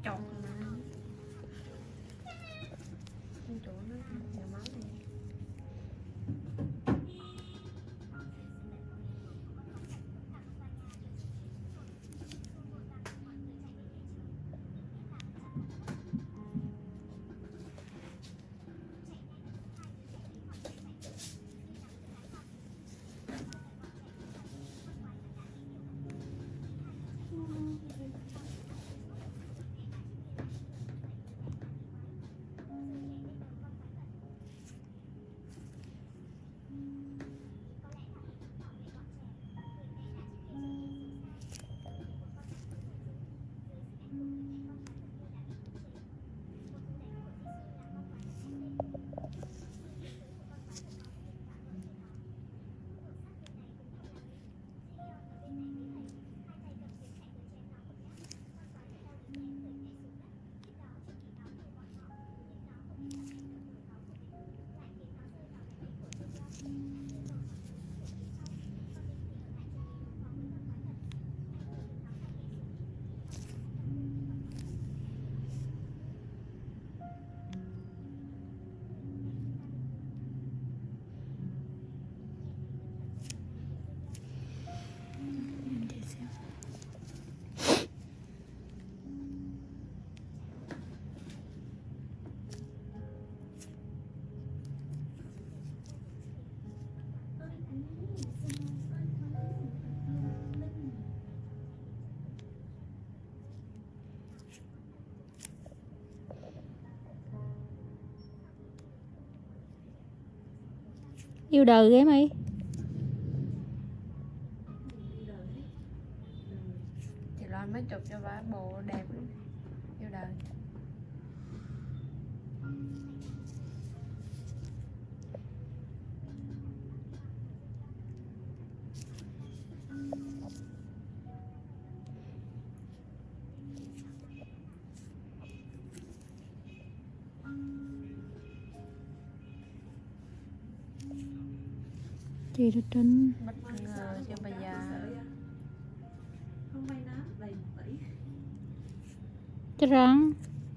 chọt mà. Chỗ nó nhiều máu này. Yêu đời ghê mày. Chị Loan mới chụp cho bà bộ đẹp lắm. Yêu đời. Chị Đức Trinh Bất ngờ cho bây giờ. chết rắn.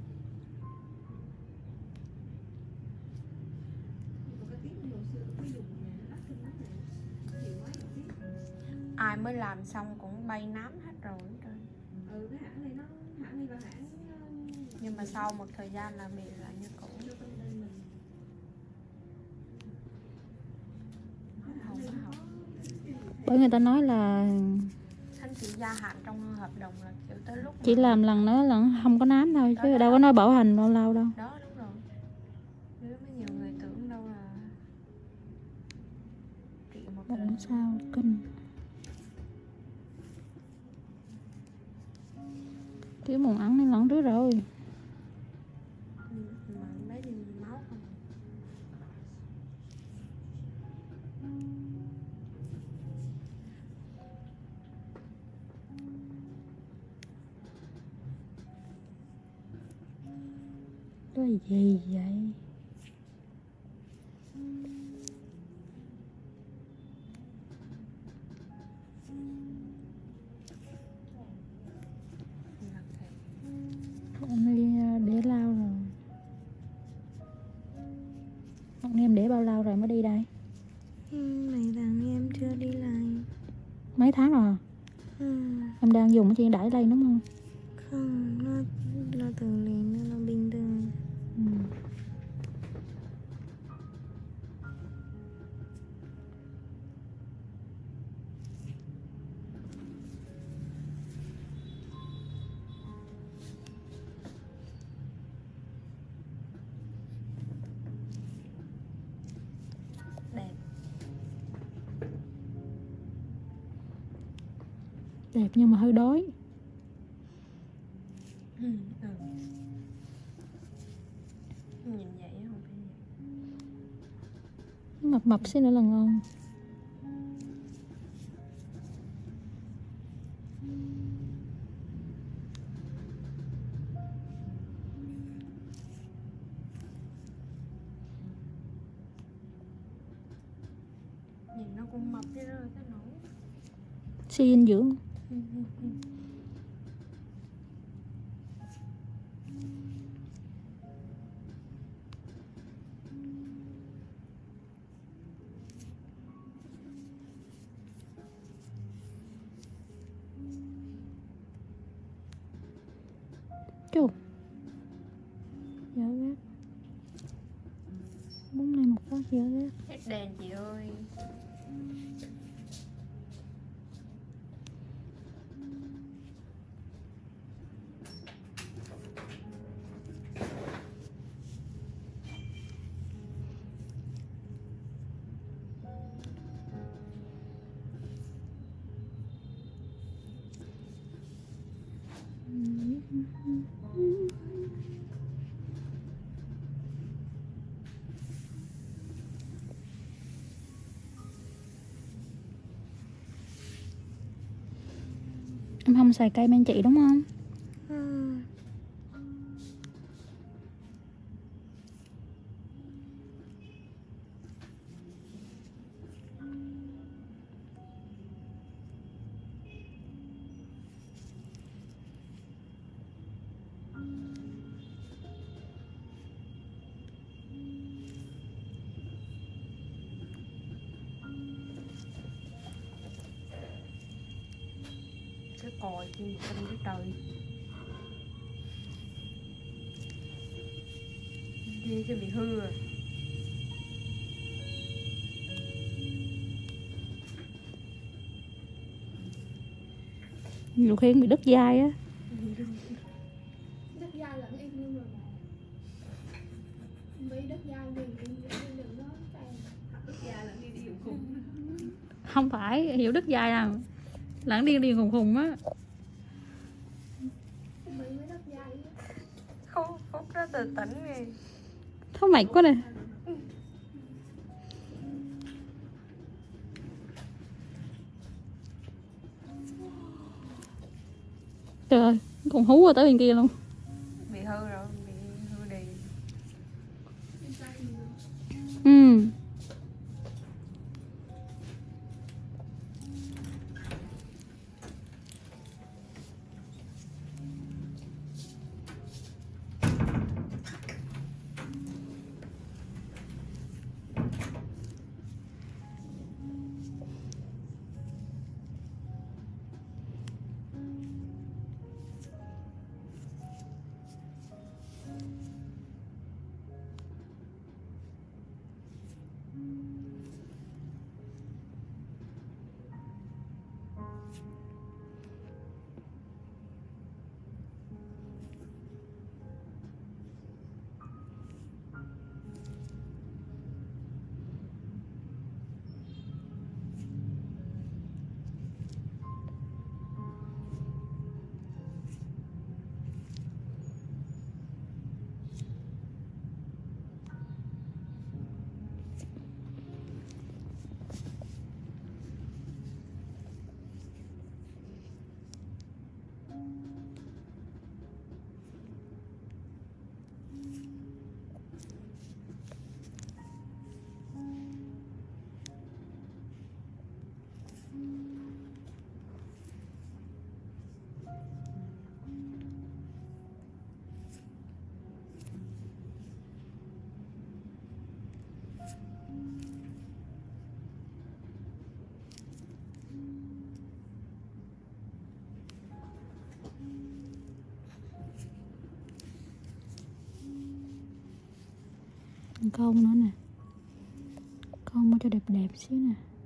Ai mới làm xong cũng bay nám hết rồi. Cái hãng này là hãng Nhưng mà sau một thời gian là bị lại như cũ. Bởi người ta nói là Anh chị gia hạn trong hợp đồng là kiểu tới lúc chỉ làm lần nữa là không có nám thôi, chứ đâu có nói bảo hành bao lâu đâu. đó đúng rồi. Nếu mới nhiều người tưởng đâu là trị một Bụng lần. sao kinh. Cái mụn ẩn này lẫn trước rồi. Mà mấy đi máu không. Cái gì vậy? Ông Milia để lao rồi. Ông em để bao lâu rồi mới đi đây? Mấy tháng em chưa đi lại. Mấy tháng rồi? Em đang dùng cái chuyện đẩy lên đúng không? Không, nó tự lên, nó bình thường. Đẹp. Đẹp nhưng mà hơi đói. Nhìn vậy không phải vậy. Mập mập xíu nữa là ngon. Nhìn nó cũng mập chứ rồi cái nổi. Suy dinh dưỡng. Dở. Hết đèn chị ơi. Em không xài cây men chị đúng không? Ừ. Cái còi kia một cân cái trời. Ghê sẽ bị hư à. Nhiều khi bị đứt dai á. Đất dai lẫn im luôn rồi mà. Mấy đất dai đừng đừng nó cay. Đất dai lẫn đi dùng khùng. Không phải, hiểu đứt dai là lãng điên điên khùng khùng á. Mấy đất dai á. Khúc đó từ tỉnh đi. Thôi mày quá nè. Trời ơi, còn hú qua tới bên kia luôn. Bị hư rồi, bị hư đi. Ừ. Công nữa nè, công cho đẹp đẹp xíu nè.